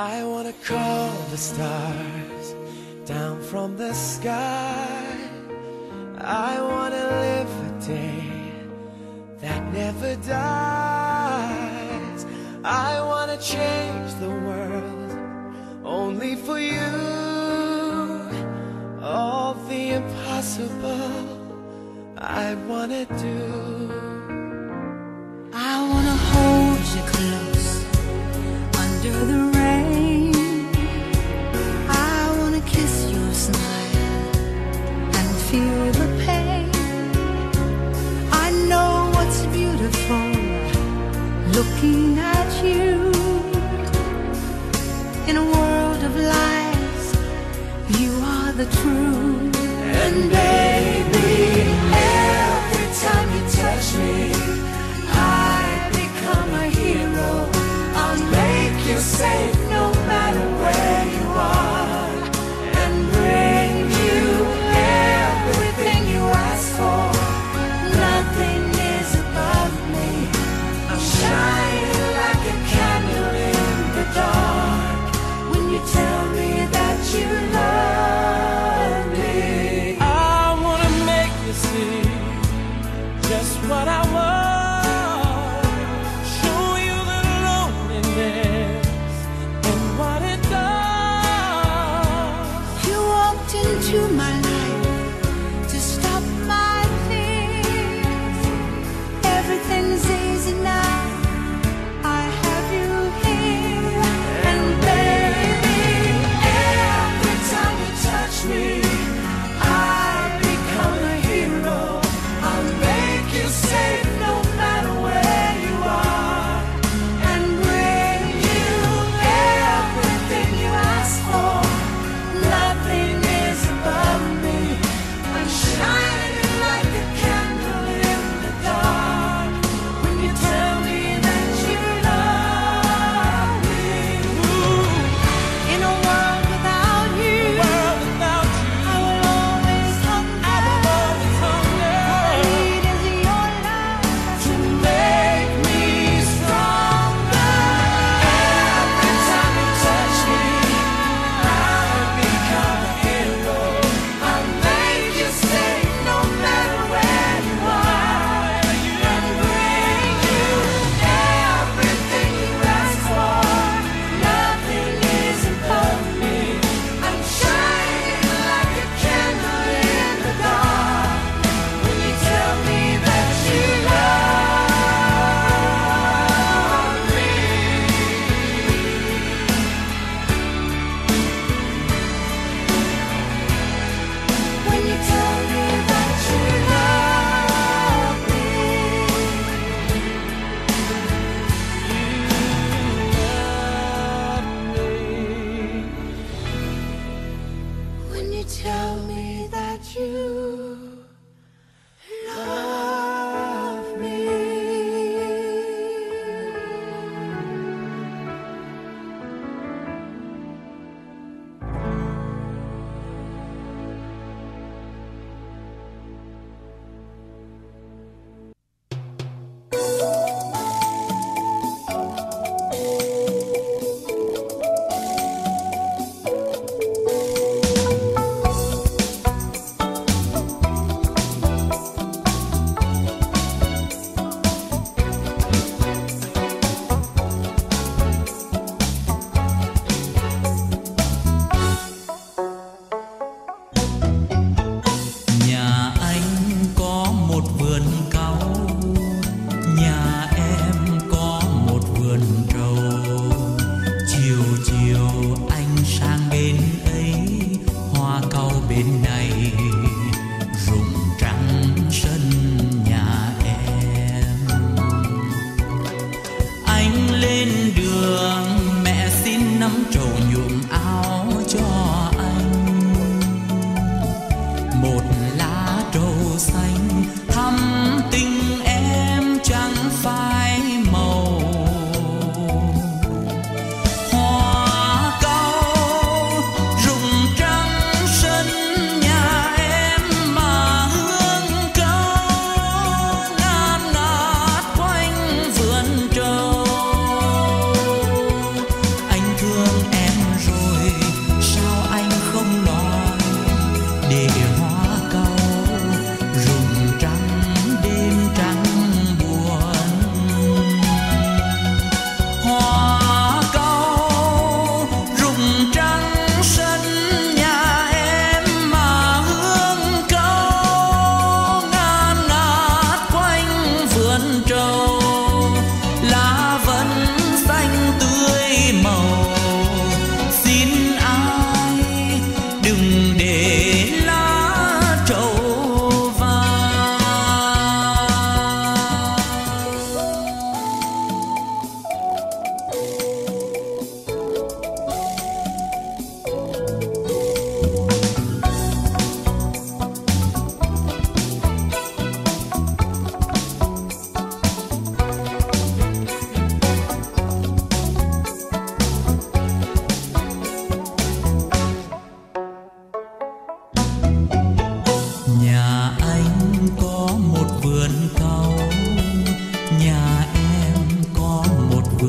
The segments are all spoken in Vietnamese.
I wanna call the stars down from the sky. I wanna live a day that never dies. I wanna change the world only for you. All the impossible I wanna do. I wanna hold you close under the rain. I wanna kiss your smile and feel the pain. I know what's beautiful looking at you. In a world of lies, you are the truth. And baby, every time you touch me, I become a hero. I'll make you safe no matter where you are, and bring you everything you ask for. Nothing is above me. I'm shining like a candle in the dark when you tell me that you love me. I wanna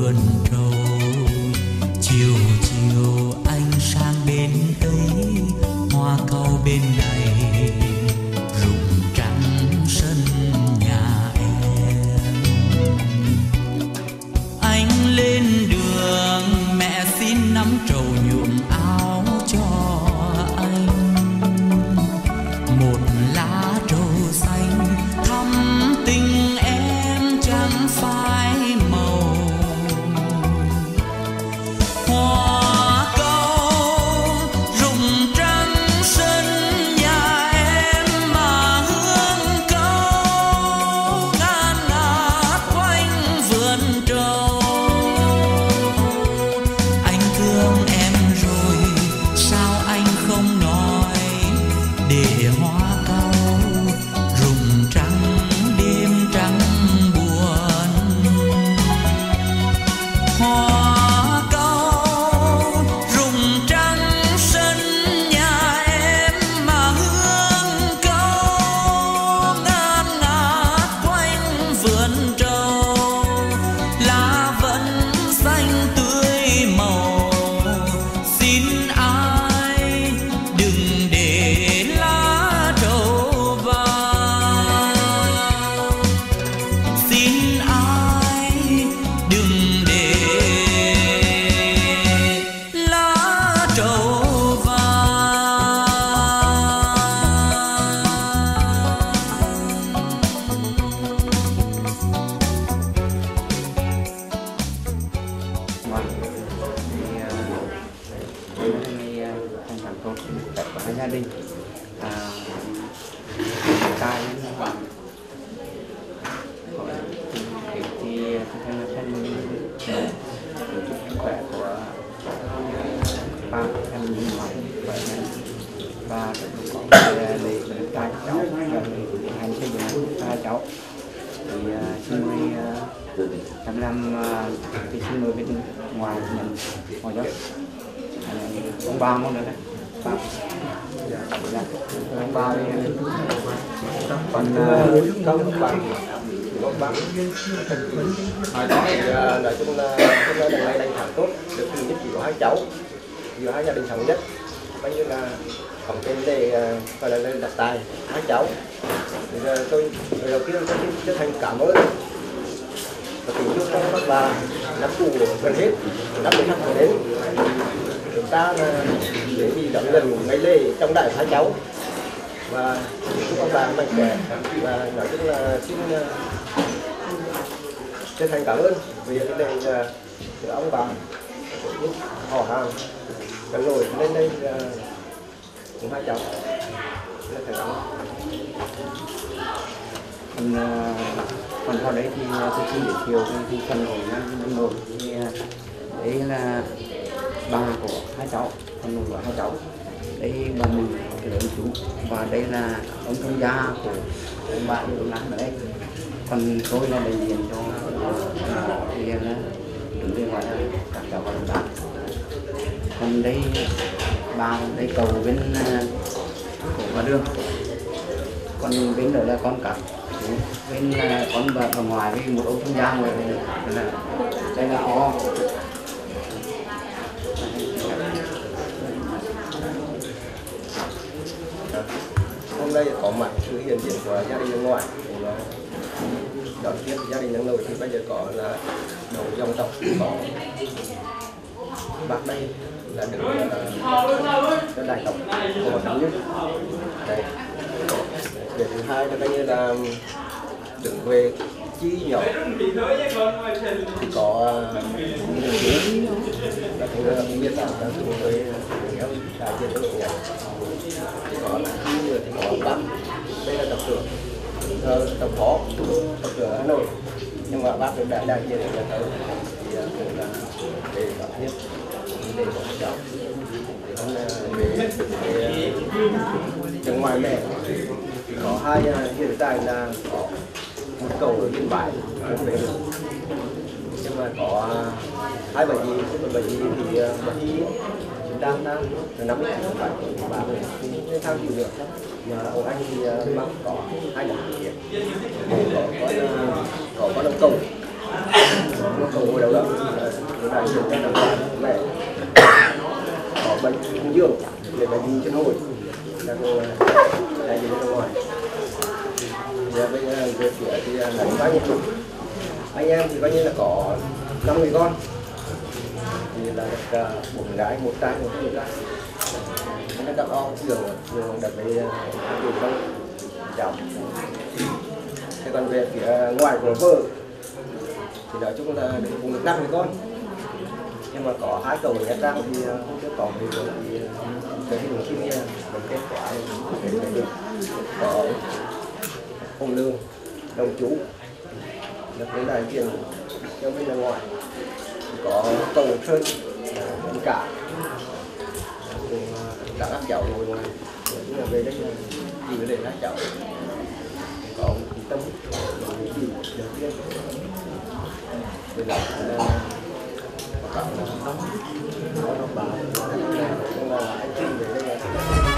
vườn trầu. Chiều chiều anh sang bên ấy, hoa cau bên này rụng trắng sân nhà em. Anh lên đường mẹ xin nắm trầu nhuộm áo cho anh, một lá trầu xanh thắm tình em chẳng phai màu. Hoa cau rụng trắng sân nhà em mà hương cau ngàn ngát quanh vườn trầu. Anh thương em rồi sao anh không nói, để hoa cau rụng trắng đêm trắng buồn. Hoa cau rụng trắng sân nhà em mà hương cau ngàn ngát quanh vườn trầu. Lá vẫn xanh tươi màu, xin ai đừng để lá trầu vào. Xin ai đừng để lá trầu vào. Thành sản tốt đẹp của gia đình cái thì sức khỏe của ba em ngoại và để trai cháu hành xây dựng trai cháu thì xin mời em làm thì xin mời bên ngoài mình ngồi đó ông ba món nữa đấy ba ông ba đi còn công bạn hồi đó thì nói chung là hôm nay là ngày đánh thắng tốt, được thứ nhất chỉ có hai cháu, vừa hai gia đình thống nhất, coi như là tổng tên để gọi là lên đặt tài hai cháu. Bây giờ tôi lời đầu tiên tôi xin chân thành cảm ơn và kính chúc cho các bà năm tù gần hết, năm đến năm đến chúng ta để đi đón gần ngày lễ trong đại hai cháu và chúc các bà mạnh khỏe và nói chung là xin chân thành cảm ơn vì cái này từ ông bà họ hàng cần nổi lên đây cùng hai cháu rất là cảm ơn. Còn sau đấy thì tôi xin giới thiệu cái phần của năm nổi thì đấy là bà của hai cháu, phần nổi của hai cháu. Đây bà mình cái lớn chú và đây là ông thông gia của ông bà yêu lắm ở đây. Còn tôi là đại diện cho thì là đứng bên ngoài là các cháu và đồng bác. Còn đây bà đây cầu bên cổ và đường, còn bên đó là con cặp, bên con bà ngoài với một ông thông gia người là đây là họ. Hôm nay có mặt sự hiện diện của gia đình nước ngoài đón tiếp gia đình nước nội thì bây giờ có là đầu dòng tộc có bác đây là được đại tộc của thống nhất đây. Việc thứ hai là coi như là đứng về chi nhỏ thì có là cũng biết là đang cùng với em đại diện cho đội nhạc thì có là chi người thì có bác đây là tập trưởng tập phó tập trưởng Hà Nội nhưng mà bác được đại diện là tới thì cũng là để đón tiếp để có cháu về trường ngoài mẹ có hai hiện tại là có một cầu ở bên bãi về được nhưng mà có hai bà gì thì bà gì đang nắm lại phải bà người tham dự được mà ông anh thì mang có hai đứa có con ông cầu ngồi đầu đó là đồng bào mẹ có bệnh dinh dưỡng về bệnh dinh chân hồi là cô đại diện ra ngoài. Giờ bây giờ về phía thì là bao nhiêu chục anh em thì coi như là có 5 người con thì là được 4 gái 1 trai 1 gái. Nó đặt o giường đặt với giường con chồng. Thế còn về phía ngoài của vợ thì nói chung là được cùng được 5 người con, nhưng mà có 2 cậu ghét ra thì không biết có người rồi thì cái hình kia mình kết quả để được có ông Lương đồng chú được đến đại diện cho bên là ngoài thì có cậu Sơn anh cả cùng cả các cháu ngồi ngoài nhưng mà về đây là chỉ để các cháu có ông Tâm gì được tiên về lại là có nó bà nhưng mà anh chị về đây là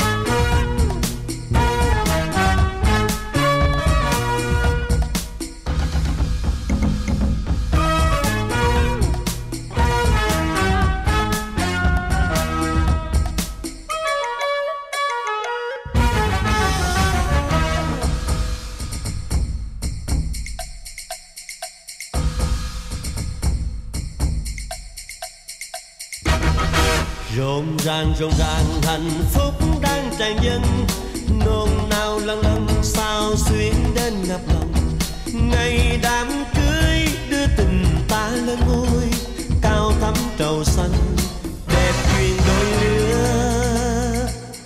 rộn ràng hạnh phúc đang tràn dâng, nôn nao lâng lâng sao xuyến đến ngập lòng. Ngày đám cưới đưa tình ta lên ngôi, cao thắm trầu xanh đẹp duyên đôi lứa.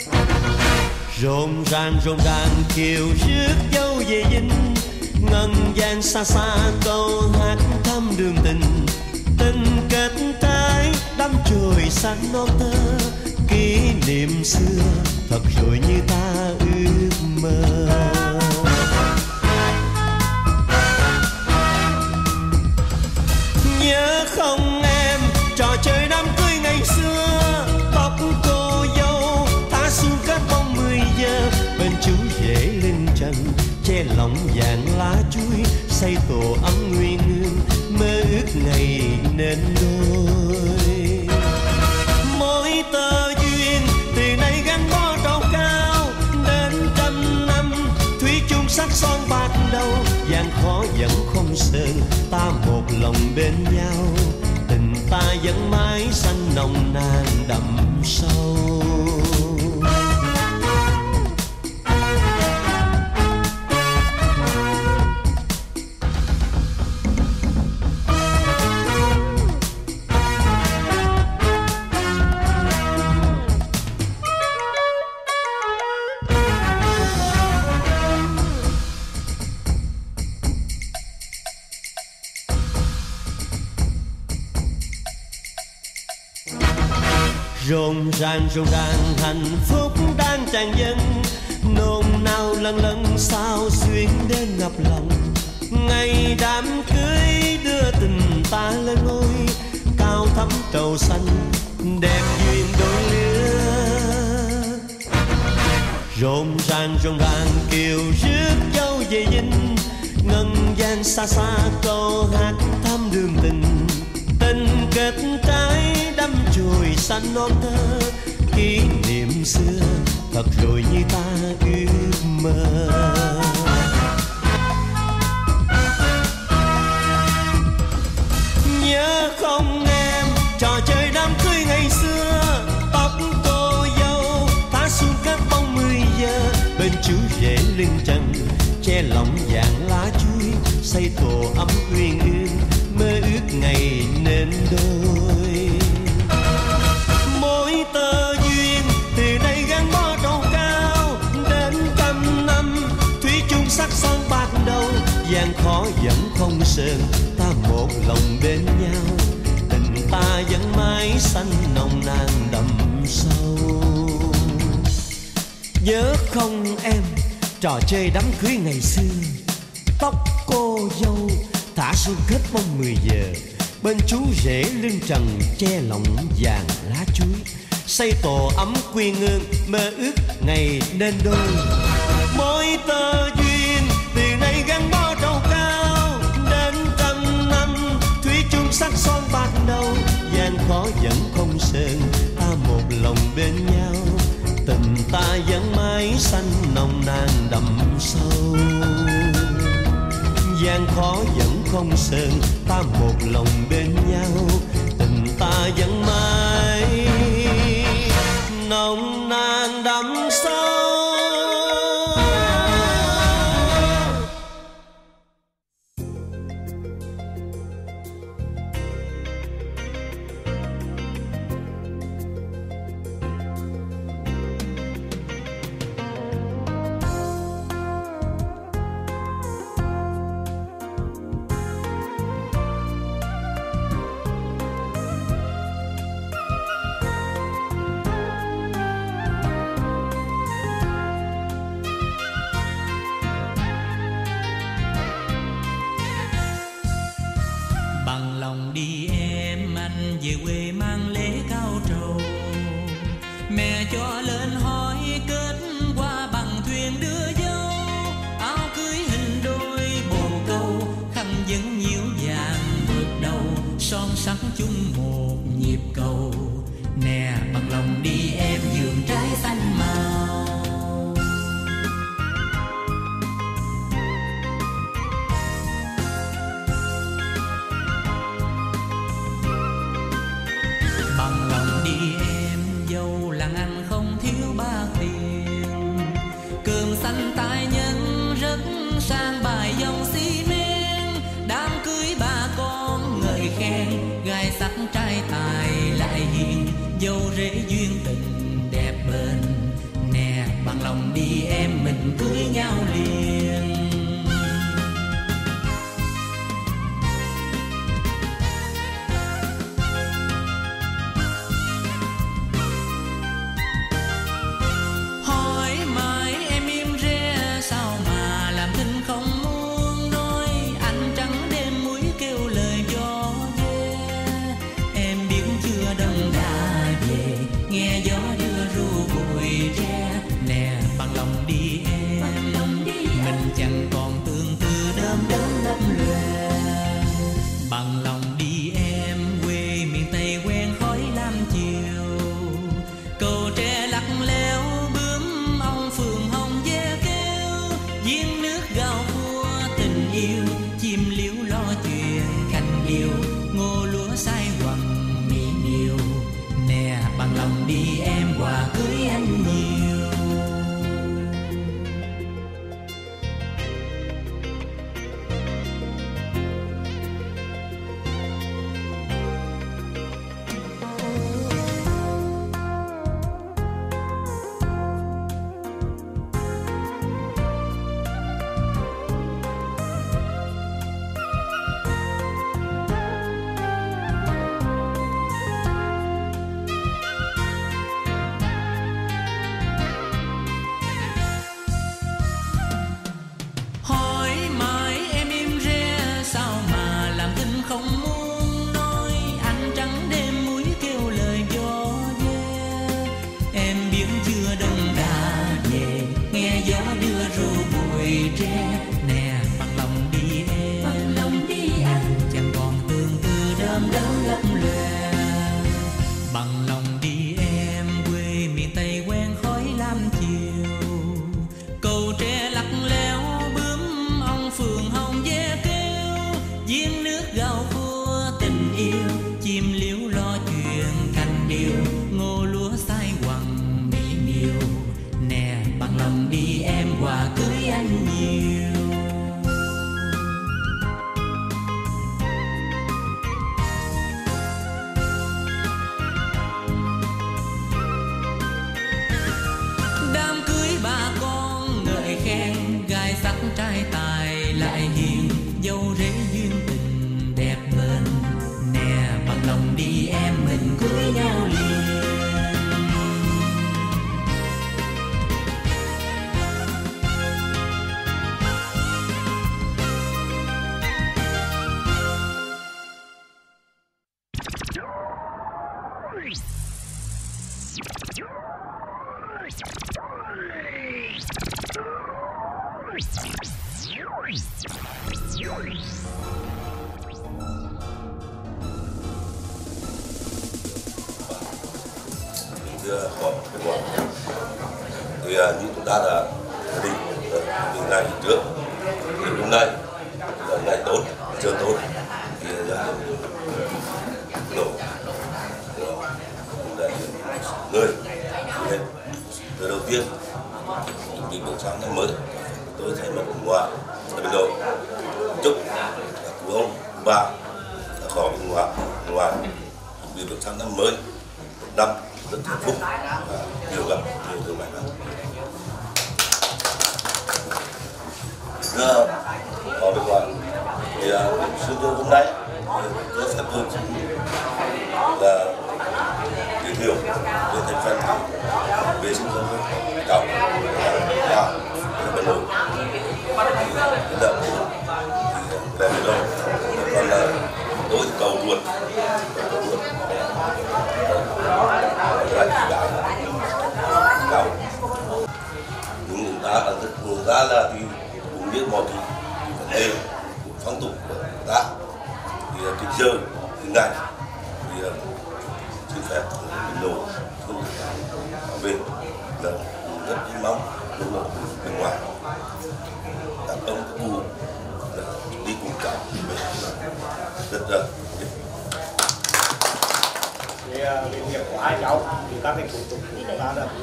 Rộn ràng kiều rước dâu về dinh, ngân vang xa xa câu hát thăm đường tình. Tình kết trái đắm chồi xanh non thơ, kỷ niệm xưa thật rồi như ta ước mơ. Nhớ không em trò chơi đám cưới ngày xưa, tóc cô dâu thả xuống kết bóng 10 giờ, bên chú rể lên trần che lòng vàng lá chuối, xây tổ ấm nguyên hương mơ ước ngày nên đôi. Mỗi tơ duyên từ nay gắn bó trầu cao, đến trăm năm thủy chung sắc son bạc đầu. Gian khó vẫn không sơn, ta một lòng bên nhau, tình ta vẫn mãi xanh nồng nàn đậm sâu. Rộn ràng hạnh phúc đang tràn dâng, nôn nao lâng lâng sao xuyến đến ngập lòng. Ngày đám cưới đưa tình ta lên ngôi, cao thắm trầu xanh đẹp duyên đôi lứa. Rộn ràng kiều rước dâu về dinh, ngân vang xa xa câu hát thăm đường tình. Tình kết trái đắm chồi xanh non thơ, kỷ niệm xưa thật rồi như ta ước mơ. Nhớ không em trò chơi đám cưới ngày xưa, tóc cô dâu thả xuống kết bóng 10 giờ, bên chú rể lưng trần che lòng vàng lá chuối, xây tổ ấm uyên ương mơ ước ngày nên đôi. Mỗi tơ duyên từ nay gắn bó trầu cao, đến trăm năm thủy chung sắc son bạc đầu. Gian khó vẫn không sơn, ta một lòng bên nhau, tình ta vẫn mãi xanh nồng nàn đậm sâu. Nhớ không em trò chơi đám cưới ngày xưa, tóc cô dâu thả xuống kết bóng 10 giờ, bên chú rể lưng trần che lòng vàng lá chuối, xây tổ ấm quy ngương mơ ước ngày nên đôi. Mỗi tơ duyên từ nay gắn bó trầu cao, đến trăm năm thủy chung sắc son bạc đầu. Gian sâu. Gian khó vẫn không sơn, ta một lòng bên nhau, tình ta vẫn mãi nồng nàn đắm sâu. Thì như chúng ta đã định mình ngày trước thì hôm nay là ngày tốt chưa tốt thì là nổ người từ đầu tiên chuẩn bị bước sang năm mới tôi thay mặt cùng hòa ở bên đội chúc các cụ ông bà đã khỏi bên ngoài chuẩn bị bước sang năm mới một năm rất hạnh phúc và nhiều gặp nhiều điều may mắn. Giờ ở bên ngoài thì sân chơi hôm nay tôi sẽ tôi là giới thiệu về thành phần về sân chơi cậu và bên đội là về bên đội còn là tôi thì cầu ruột lại chỉ đạo cậu nhưng người ta là thì cũng biết mọi thứ vấn đề của phong tục của người ta thì cái giờ hình ảnh thì xin phép bên đội không về là rất mong lực lượng bên ngoài các ông các cụ đi cùng cháu rất là về việc của hai cháu thì các cái thủ tục của chúng ta đã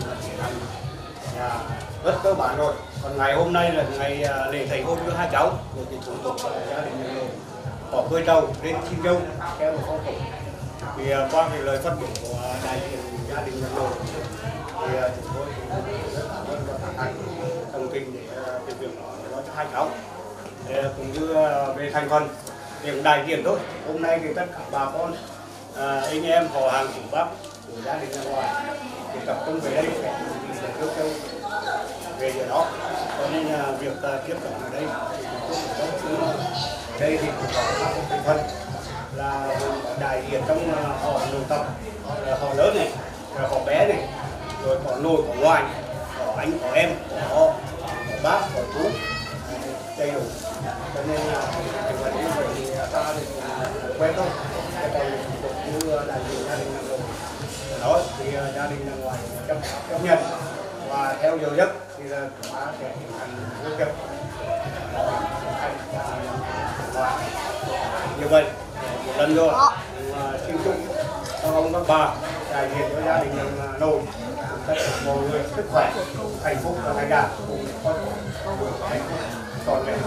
rất cơ bản rồi. Còn ngày hôm nay là ngày lễ thầy hôn với hai cháu, rồi cái thủ tục gia đình bỏ cưới trầu đến xin dâu theo một phong tục. Thì qua cái lời phát biểu của đại diện gia đình nhà nội thì chúng tôi cũng rất cảm ơn và tán thành đồng tình để cái việc đó cho hai cháu. Cũng như về thành phần thì đại diện thôi. Hôm nay thì tất cả bà con anh em họ hàng của bác của gia đình nhà ngoài thì tập trung về đây để rước dâu về giờ đó. Cho nên việc tiếp cận ở đây thì ở đây thì cũng có các thành phần là đại diện trong họ nội tộc, họ lớn này, họ bé này, rồi có nội có ngoài, có anh có em, có bác có chú đầy đủ. Cho nên thành phần như vậy thì ta thì quen thôi. Còn như đại diện gia đình nhà đó thì gia đình nhà ngoài chấp nhận và theo giờ giấc thì là chúng ta sẽ tiến hành rước dâu. Như vậy một lần nữa xin chúc các ông các bà đại diện cho gia đình nhà nội tất cả mọi người sức khỏe hạnh phúc và ngày đạt cùng con hạnh phúc trọn vẹn.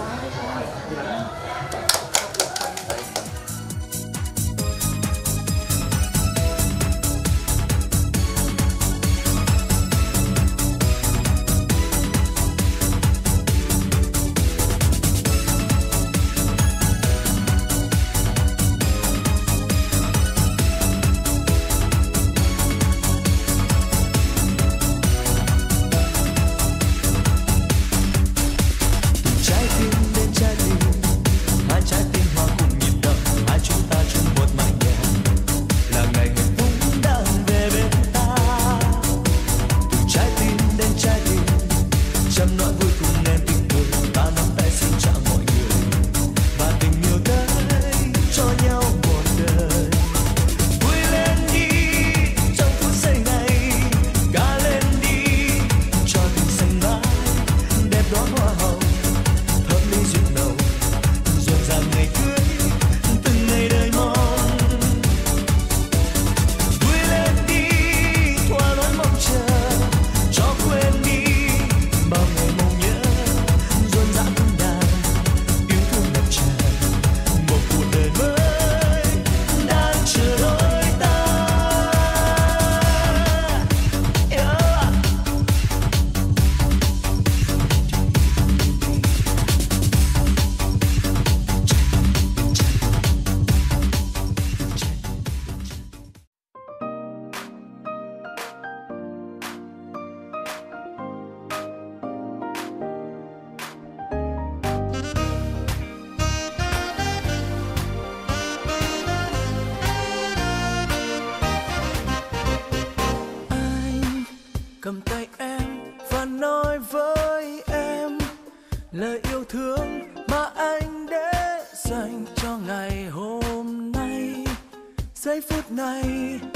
cầm tay em và nói với em lời yêu thương mà anh để dành cho ngày hôm nay. Giây phút này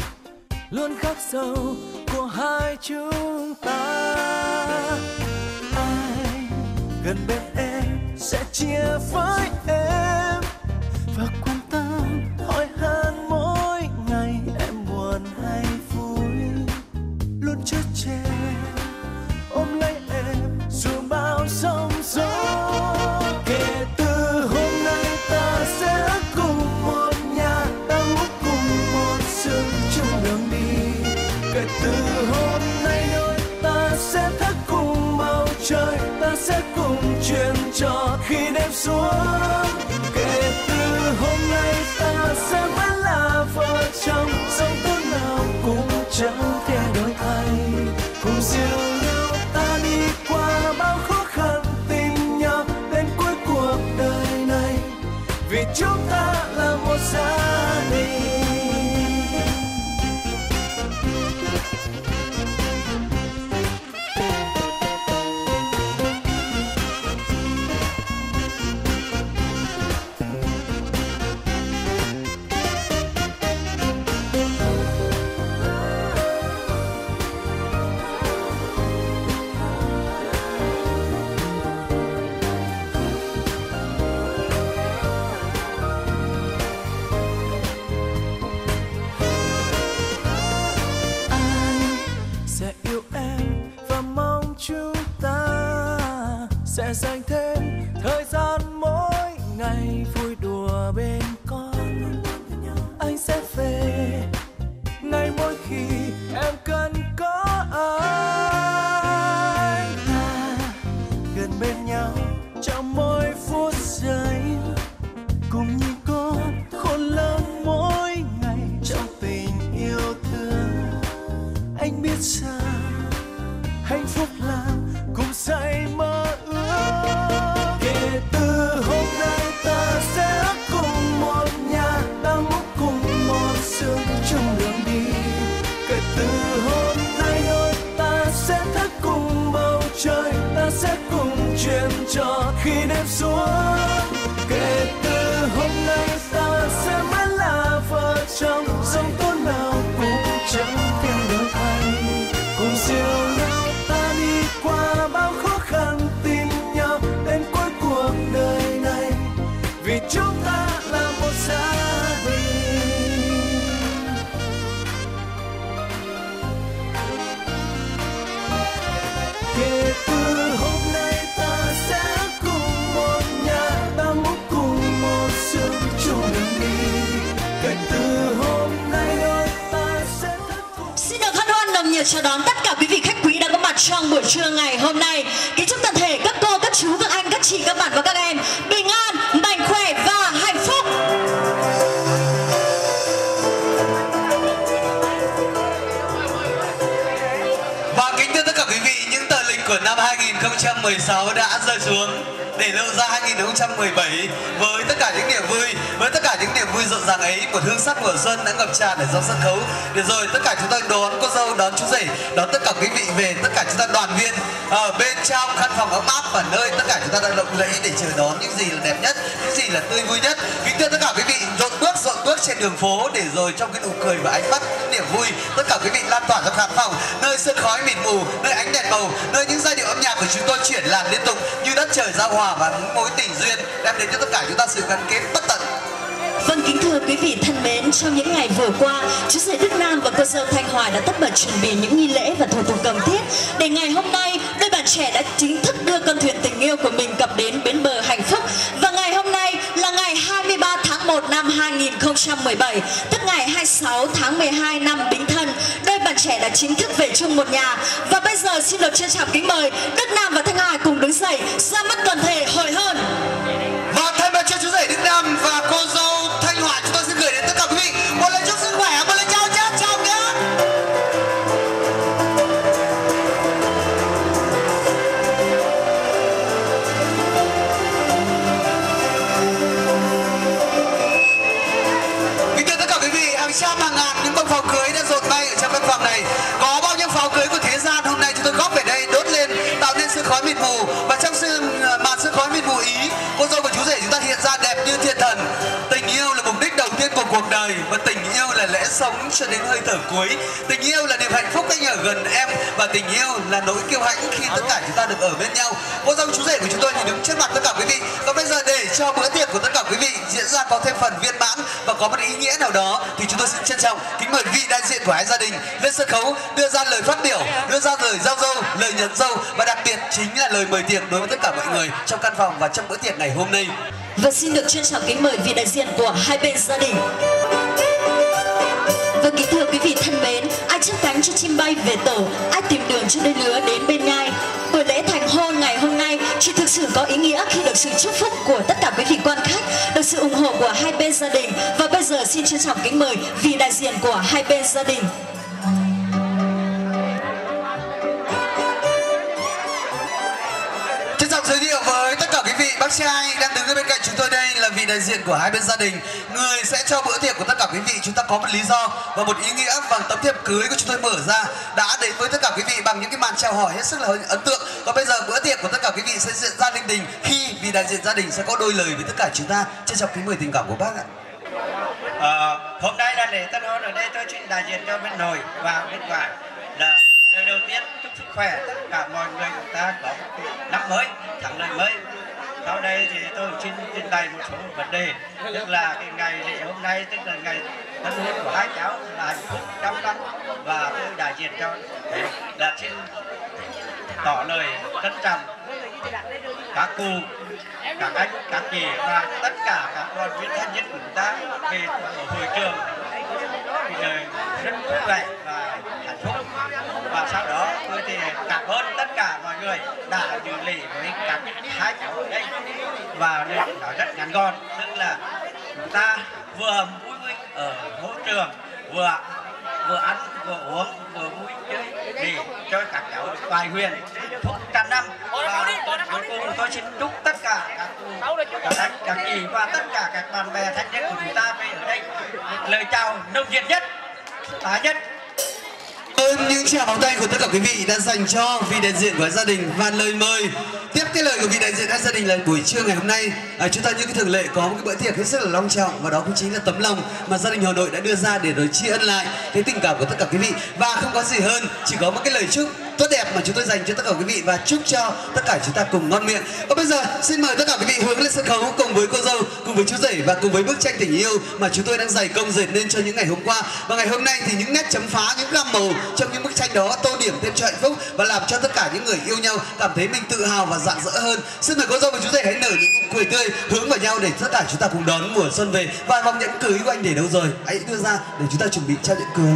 luôn khắc sâu của hai chúng ta. Anh gần bên em sẽ chia với em và quan tâm hỏi han mỗi ngày em buồn hay vui, luôn chở che ôm lấy em dù bao sóng gió. Kể từ hôm nay ta sẽ cùng một nhà, ta muốn cùng một sự chung đường đi. Kể từ hôm nay đôi ta sẽ thức cùng bầu trời, ta sẽ cùng truyền trò khi đêm xuống. Kể từ hôm nay ta sẽ vẫn là vợ chồng, sống tốt nào cũng chẳng thể đổi thay. Cùng dìu nhau ta đi qua bao khó khăn, tìm nhau đến cuối cuộc đời này, vì chúng ta là một gia đình. Sẽ dành thêm thời gian mỗi ngày vui đùa bên con. Anh sẽ về ngay mỗi khi em cần có anh. Gần bên nhau trong mỗi phút giây, cùng nhìn con khôn lớn mỗi ngày trong tình yêu thương. Anh biết rằng hạnh phúc là cùng say mơ. Kể từ hôm nay ta sẽ cùng một nhà, ta muốn cùng một sự chung đường đi. Kể từ hôm nay đôi ta sẽ thức cùng bầu trời, ta sẽ cùng truyền trò khi đêm xuống. Kể từ hôm nay ta sẽ vẫn là vợ chồng, sống tốt nào cũng chẳng theo đổi thay. Cùng dìu nhau ta đi qua bao khó khăn, tìm nhau đến cuối cuộc đời này, vì chúng ta là một gia đình. Kể từ hôm nay ta sẽ cùng một nhà, ta muốn cùng một sự chung đường đi. Kể từ hôm nay đôi ta sẽ thức cùng. Xin được hân hoan nồng nhiệt chào đón tất cả quý vị khách quý đã có mặt trong buổi trưa ngày hôm nay. Kính chúc toàn thể các cô, các chú, các anh, các chị, các bạn và các em bình an, mạnh khỏe và hạnh phúc. Và kính thưa tất cả quý vị, những tờ lịch của năm 2016 đã rơi xuống để lưu ra 2017 với tất cả những niềm vui, với tất cả những niềm vui rộn ràng ấy. Một hương sắc mùa xuân đã ngập tràn ở trong sân khấu. Để rồi tất cả chúng ta đón cô dâu, đón chú rể, đón tất cả quý vị về, tất cả chúng ta đoàn viên ở bên trong căn phòng ấm áp và nơi tất cả chúng ta đang lộng lẫy để chờ đón những gì là đẹp nhất, những gì là tươi vui nhất. Kính thưa tất cả quý vị, rộn bước trên đường phố để rồi trong cái nụ cười và ánh mắt, những niềm vui, tất cả quý vị lan tỏa trong khán phòng, nơi sương khói mịt mù, nơi ánh đèn màu, nơi những giai điệu âm nhạc của chúng tôi chuyển làn liên tục như đất trời giao hòa và những mối tình duyên đem đến cho tất cả chúng ta sự gắn kết bất tận. Vâng, kính thưa quý vị thân mến, trong những ngày vừa qua, chú rể Đức Nam và cô dâu Thanh Hoài đã tất bật chuẩn bị những nghi lễ và thủ tục cần thiết để ngày hôm nay đôi bạn trẻ đã chính thức đưa con thuyền tình yêu của mình cập đến bến bờ hạnh phúc. Và ngày hôm nay là ngày 23 tháng 1 năm 2017, tức ngày 26 tháng 12 năm Bính Thân, đôi bạn trẻ đã chính thức về chung một nhà. Và bây giờ xin được trân trọng kính mời Đức Nam và Thanh Hoài cùng đứng dậy ra mắt toàn thể hồi hôn. Và thay mặt cho chú rể Đức Nam và cô dâu Thanh Hoài, chúng tôi xin gửi đến tất cả quý vị một lời chúc sức khỏe, một lời chào trân trọng nhé. Kính thưa tất cả quý vị, hàng trăm hàng ngàn những bông pháo cưới đã rộn bay ở trong căn phòng này. Có bao nhiêu pháo cưới của thế gian hôm nay chúng tôi góp về đây đốt lên, tạo nên sương khói mịt mù. Và trong màn sương khói mịt mù ý, cô dâu và chú rể chúng ta hiện ra đẹp như thiên thần. Tình yêu là mục đích đầu tiên của cuộc đời và tình yêu là lẽ sống cho đến hơi thở cuối. Tình yêu là niềm hạnh phúc anh ở gần em và tình yêu là nỗi kiêu hãnh khi tất cả chúng ta được ở bên nhau. Cô dâu chú rể của chúng tôi thì đứng trước mặt tất cả quý vị. Còn bây giờ để cho bữa tiệc của tất cả quý vị diễn ra có thêm phần viên mãn và có một ý nghĩa nào đó thì chúng tôi xin trân trọng kính mời vị đại diện của hai gia đình lên sân khấu đưa ra lời phát biểu, đưa ra lời giao dâu, lời nhận dâu và đặc biệt chính là lời mời tiệc đối với tất cả mọi người trong căn phòng và trong bữa tiệc ngày hôm nay. Và xin được trân trọng kính mời vị đại diện của hai bên gia đình. Và kính thưa quý vị thân mến, ai chấp cánh cho chim bay về tổ, ai tìm đường cho đôi lứa đến bên nhai. Buổi lễ thành hôn ngày hôm nay chỉ thực sự có ý nghĩa khi được sự chúc phúc của tất cả quý vị quan khách, được sự ủng hộ của hai bên gia đình. Và bây giờ xin trân trọng kính mời vị đại diện của hai bên gia đình. Trân trọng giới thiệu với tất cả quý vị, bác trai đang đứng ở bên cạnh chúng tôi đây là vị đại diện của hai bên gia đình, người sẽ cho bữa tiệc của tất cả quý vị chúng ta có một lý do và một ý nghĩa bằng tấm thiệp cưới của chúng tôi mở ra đã đến với tất cả quý vị bằng những cái màn chào hỏi hết sức là ấn tượng. Còn bây giờ bữa tiệc của tất cả quý vị sẽ diễn ra linh đình khi vị đại diện gia đình sẽ có đôi lời với tất cả chúng ta. Trân trọng kính mời tình cảm của bác ạ. Hôm nay là lễ tân hôn ở đây, tôi xin đại diện cho bên nội và bên ngoại là lời đầu tiên chúc sức khỏe tất cả mọi người chúng ta có năm mới, thắng lợi mới. Sau đây thì tôi xin trình bày một số vấn đề, tức là cái ngày lễ hôm nay, tức là ngày tân hôn của hai cháu là hạnh phúc trăm năm, và tôi đại diện cho là xin tỏ lời trân trọng các cụ, các anh, các chị và tất cả các đoàn viên thanh niên của chúng ta về hội trường thì đời rất vui vẻ và hạnh phúc. Và sau đó tôi thì cảm ơn tất cả mọi người đã dự lễ với các hai cháu ở đây, và nói rất ngắn gọn, tức là chúng ta vừa vui ở hội trường, vừa ăn vừa uống vừa vui chơi để cho các cháu được bài huyền phúc trăm năm. Và cuối cùng tôi xin chúc tất cả các anh, các chị và tất cả các bạn bè thanh niên của chúng ta về ở đây lời chào nồng nhiệt nhất, tá nhất. Ơn những tràng pháo tay của tất cả quý vị đã dành cho vị đại diện của gia đình và lời mời. Tiếp cái lời của vị đại diện gia đình là buổi trưa ngày hôm nay chúng ta như cái thường lệ có một cái bữa tiệc hết sức là long trọng, và đó cũng chính là tấm lòng mà gia đình Hà Nội đã đưa ra để rồi tri ân lại cái tình cảm của tất cả quý vị. Và không có gì hơn, chỉ có một cái lời chúc tốt đẹp mà chúng tôi dành cho tất cả quý vị và chúc cho tất cả chúng ta cùng ngon miệng. Và bây giờ xin mời tất cả quý vị hướng lên sân khấu cùng với cô dâu, cùng với chú rể và cùng với bức tranh tình yêu mà chúng tôi đang dày công dệt nên cho những ngày hôm qua. Và ngày hôm nay thì những nét chấm phá, những gam màu trong những bức tranh đó tô điểm thêm cho hạnh phúc và làm cho tất cả những người yêu nhau cảm thấy mình tự hào và rạng rỡ hơn. Xin mời cô dâu và chú rể hãy nở những nụ cười tươi hướng vào nhau để tất cả chúng ta cùng đón mùa xuân về. Và vòng nhẫn cưới của anh để đâu rồi? Hãy đưa ra để chúng ta chuẩn bị trao nhẫn cưới.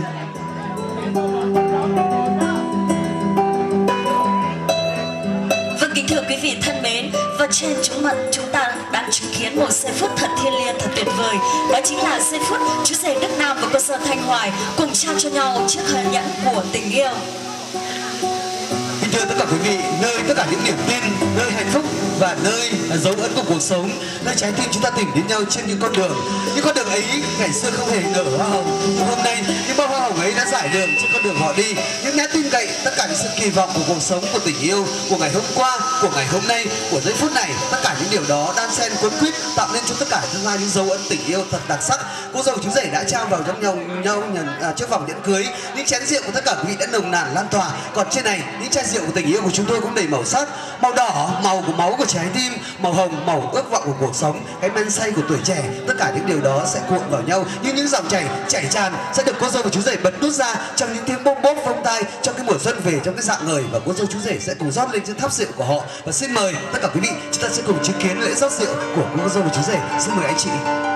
Kính thưa quý vị thân mến, và trên chúng mặt chúng ta đang chứng kiến một giây phút thật thiêng liêng, thật tuyệt vời. Đó chính là giây phút chú rể Đức Nam và cô dâu Thanh Hoài cùng trao cho nhau chiếc hôn nhẫn của tình yêu. Kính thưa tất cả quý vị, nơi tất cả những niềm tin, nơi hạnh phúc và nơi dấu ấn của cuộc sống, nơi trái tim chúng ta tìm đến nhau trên những con đường ấy ngày xưa không hề nở hoa hồng, nhưng hôm nay những bông hoa hồng ấy đã rải đường trên con đường họ đi. Những nét tin cậy, tất cả những sự kỳ vọng của cuộc sống, của tình yêu, của ngày hôm qua, của ngày hôm nay, của giây phút này, tất cả những điều đó đan xen cuốn quýt tạo nên cho tất cả chúng ta những dấu ấn tình yêu thật đặc sắc. Cô dâu chú rể đã trao vào trong nhau chiếc vòng nhẫn cưới, những chén rượu của tất cả quý vị đã nồng nàn lan tỏa. Còn trên này những chai rượu của tình yêu của chúng tôi cũng đầy màu sắc, màu đỏ màu của máu của trái tim, màu hồng màu ước vọng của cuộc sống, cái men say của tuổi trẻ. Tất cả những điều đó sẽ cuộn vào nhau như những dòng chảy tràn sẽ được cô dâu và chú rể bật nút ra trong những tiếng bôm bốp vông tai trong cái mùa xuân về trong cái dạng người, và cô dâu chú rể sẽ cùng rót lên trên tháp rượu của họ. Và xin mời tất cả quý vị chúng ta sẽ cùng chứng kiến lễ rót rượu của cô dâu và chú rể. Xin mời anh chị.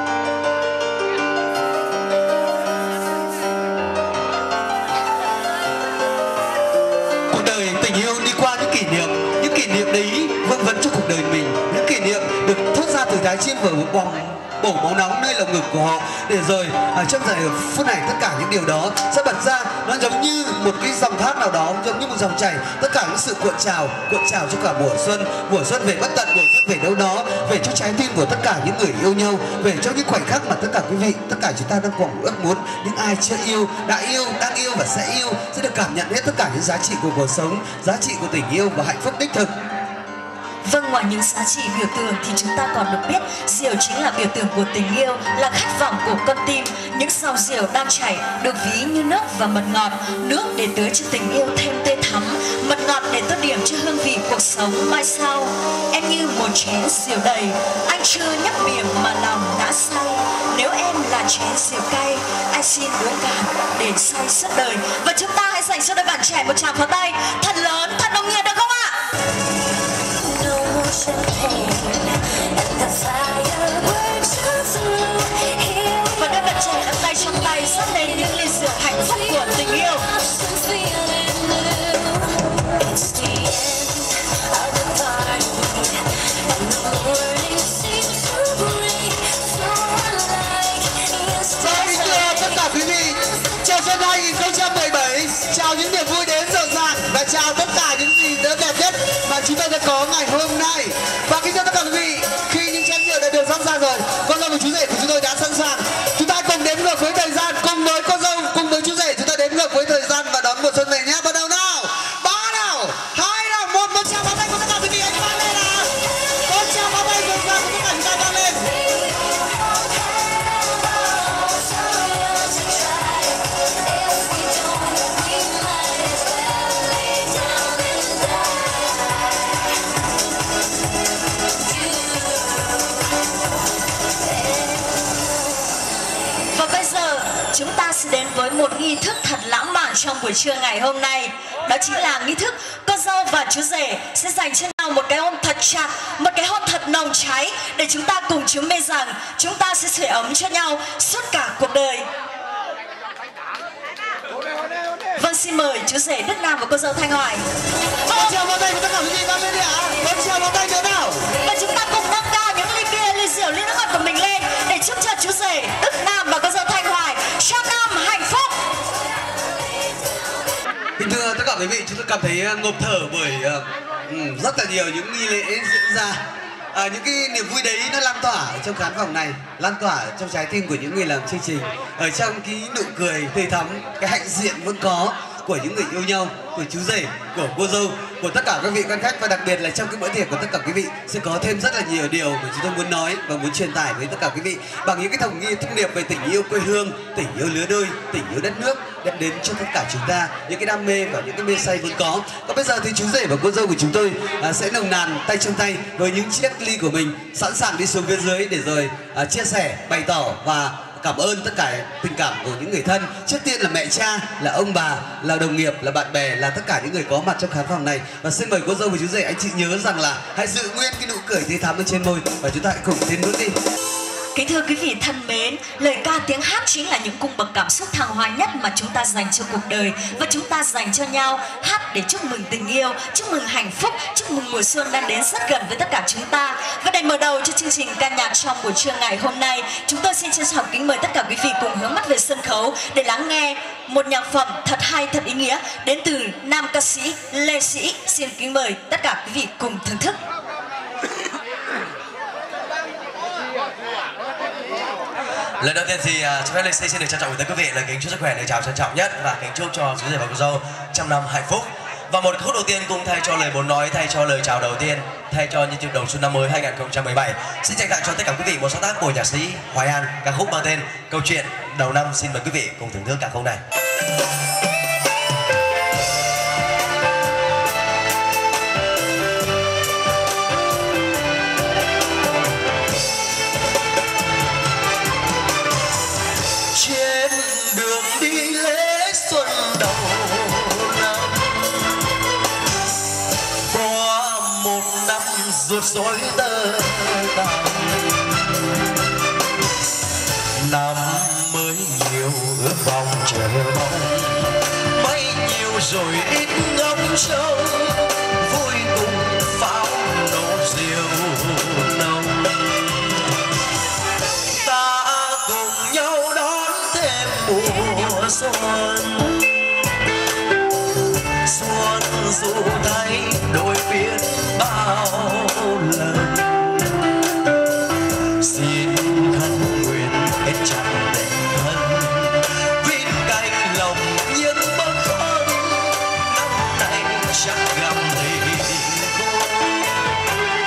Tình yêu đi qua những kỷ niệm đấy vâng vấn cho cuộc đời mình, những kỷ niệm được thốt ra từ trái tim vào bổ máu nóng nơi lồng ngực của họ, để rồi trong giờ phút này tất cả những điều đó sẽ bật ra. Nó giống như một cái dòng thác nào đó, giống như một dòng chảy, tất cả những sự cuộn trào cho cả mùa xuân về bất tận, mùa xuân về đâu đó, về cho trái tim của tất cả những người yêu nhau, về cho những khoảnh khắc mà tất cả quý vị, tất cả chúng ta đang còn ước muốn. Những ai chưa yêu, đã yêu, đang yêu và sẽ yêu sẽ được cảm nhận hết tất cả những giá trị của cuộc sống, giá trị của tình yêu và hạnh phúc đích thực. Vâng, ngoài những giá trị biểu tượng thì chúng ta còn được biết rượu chính là biểu tượng của tình yêu, là khát vọng của con tim. Những dòng rượu đang chảy được ví như nước và mật ngọt. Nước để tưới cho tình yêu thêm tươi thắm, mật ngọt để tô điểm cho hương vị cuộc sống mai sau. Em như một chén rượu đầy, anh chưa nhấp miệng mà lòng đã say. Nếu em là chén rượu cay, anh xin uống cạn để say suốt đời. Và chúng ta hãy dành cho đôi bạn trẻ một tràng pháo tay thật lớn, thật nồng nhiệt được không ạ? Và đôi bạn trẻ đặt tay trong tay dắt lên những ly rượu hạnh phúc của tình yêu. Tất cả quý vị, chào xuân 2017, chào những niềm vui đến rộn ràng và chào tất cả những gì tốt đẹp nhất mà chúng ta đã có ngày hôm nay. Và kính thưa tất cả quý vị, khi những chén rượu đã được sẵn sàng rồi, con dâu và chú rể của chúng tôi đã sẵn sàng. Chúng ta cùng đếm ngược với thời gian, cùng với con dâu, cùng với chú rể, chúng ta đếm ngược với thời gian và đón mùa xuân về nhé. Bắt đầu nào, 3 nào, 2 nào, 1, một tràng pháo tay của tất cả quý vị, anh vang lên nào. Một tràng pháo tay rộn ràng của tất cả chúng ta vang lên. Chúng ta sẽ đến với một nghi thức thật lãng mạn trong buổi trưa ngày hôm nay. Đó chính là nghi thức con dâu và chú rể sẽ dành cho nhau một cái ôm thật chặt, một cái hôn thật nồng cháy, để chúng ta cùng chứng minh rằng chúng ta sẽ sưởi ấm cho nhau suốt cả cuộc đời. Vâng, xin mời chú rể Đức Nam và cô dâu Thanh Hoài. Một tràng pháo tay của tất cả quý vị vang lên đi ạ. Một tràng pháo tay nữa nào. Và chúng ta cùng nâng cao những ly bia, ly rượu, ly nước ngọt của mình lên để chúc cho chú rể Đức Nam và cô dâu Thanh Hoài trăm năm hạnh phúc. Kính thưa tất cả quý vị, chúng tôi cảm thấy ngộp thở bởi rất là nhiều những nghi lễ diễn ra. Những cái niềm vui đấy nó lan tỏa ở trong khán phòng này, lan tỏa trong trái tim của những người làm chương trình, ở trong cái nụ cười tươi thắm, cái hạnh diện vẫn có của những người yêu nhau, của chú rể, của cô dâu, của tất cả các vị quan khách, và đặc biệt là trong cái bữa tiệc của tất cả quý vị sẽ có thêm rất là nhiều điều mà chúng tôi muốn nói và muốn truyền tải với tất cả quý vị bằng những cái thông điệp về tình yêu quê hương, tình yêu lứa đôi, tình yêu đất nước đem đến cho tất cả chúng ta những cái đam mê và những cái mê say vốn có. Còn bây giờ thì chú rể và cô dâu của chúng tôi sẽ nồng nàn tay trong tay với những chiếc ly của mình, sẵn sàng đi xuống phía dưới để rồi chia sẻ, bày tỏ và cảm ơn tất cả tình cảm của những người thân. Trước tiên là mẹ cha, là ông bà, là đồng nghiệp, là bạn bè, là tất cả những người có mặt trong khán phòng này. Và xin mời cô dâu và chú rể, anh chị nhớ rằng là hãy giữ nguyên cái nụ cười tươi thắm ở trên môi và chúng ta hãy cùng tiến bước đi. Kính thưa quý vị thân mến, lời ca tiếng hát chính là những cung bậc cảm xúc thăng hoa nhất mà chúng ta dành cho cuộc đời và chúng ta dành cho nhau. Hát để chúc mừng tình yêu, chúc mừng hạnh phúc, chúc mừng mùa xuân đang đến rất gần với tất cả chúng ta. Và để mở đầu cho chương trình ca nhạc trong buổi trưa ngày hôm nay, chúng tôi xin trân trọng kính mời tất cả quý vị cùng hướng mắt về sân khấu để lắng nghe một nhạc phẩm thật hay, thật ý nghĩa đến từ nam ca sĩ Lê Sĩ. Xin kính mời tất cả quý vị cùng thưởng thức. Lần đầu tiên thì chúng phép Lê Sĩ xin được trân trọng gửi tới quý vị lời kính chúc sức khỏe, lời chào trân trọng nhất và kính chúc cho chú rể và cô dâu trăm năm hạnh phúc. Và một khúc đầu tiên cùng thay cho lời muốn nói, thay cho lời chào đầu tiên, thay cho những dịp đầu xuân năm mới 2017, xin dành tặng cho tất cả quý vị một sáng tác của nhạc sĩ Hoài An, ca khúc mang tên Câu chuyện đầu năm. Xin mời quý vị cùng thưởng thức ca khúc này. Trên đường đi lễ xuân đầu năm, qua một năm rủi rối tơ tằm, năm mới nhiều ước vọng chờ mong, mấy nhiều rồi ít ngóng trông, vui cùng pháo nổ rượu nồng. Ta cùng nhau đón thêm mùa xuân, xuân dù thay đổi biết bao lần, xin khấn nguyện hết trọn tình thân, vĩnh canh lòng những bâng khuâng, năm nay chắc gặp tình khôn.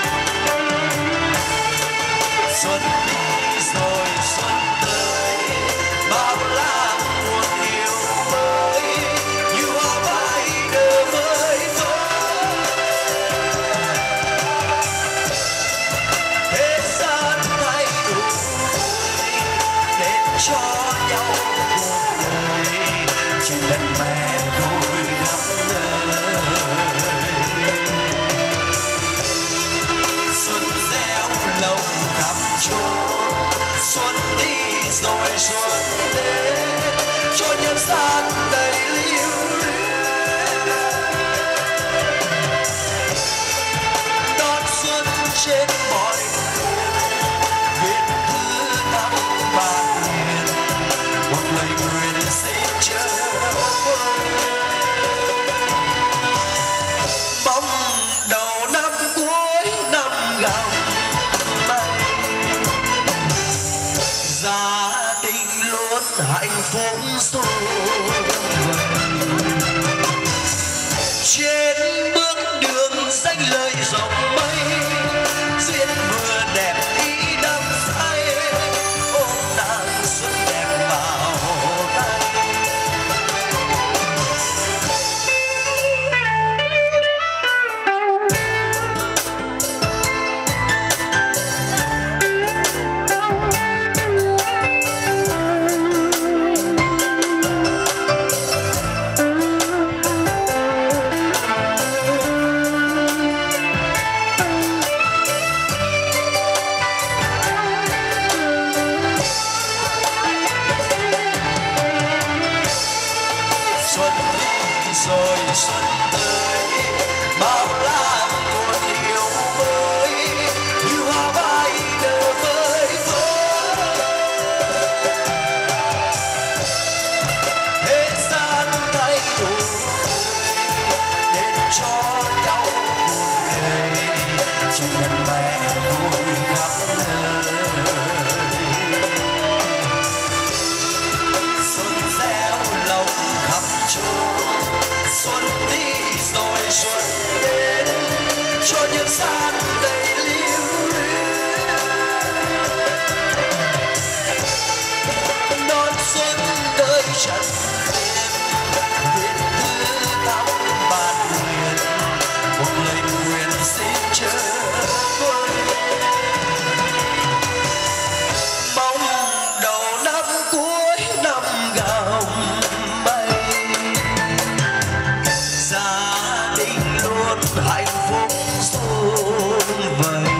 nhau cuộc đời trên đất mẹ tôi khắp nơi. Xuân gieo lồng khắp chốn, xuân đi rồi xuân đến, cho nhân gian đầy lưu luyến. Đón xuân trên mọi viết thư thăm bạn hiền, một lời nguyện xin chớ quên. Mong đầu năm cuối năm gạo may, gia đình luôn hạnh phúc sum vầy. Trên bước đường danh lời rộng mây, duyên vừa đẹp ý đắm say, ôm nàng xuân đẹp vào tay. Xuân đi rồi xuân tới, bao la một điều mới, như hoa bay nở với tôi. Thế gian thay đổi nên cho nhau cuộc đời, trên đất mẹ tôi khắp nơi. Xuân gieo lồng khắp chốn, xuân đi rồi xuân đến, cho nhân gian đầy lưu luyến. Đón xuân đời trần đêm, viết thư thăm bạn hiền, một lời nguyện xin chớ quên. Mong đầu năm cuối năm gạo may, gia đình luôn hạnh phúc sum vầy.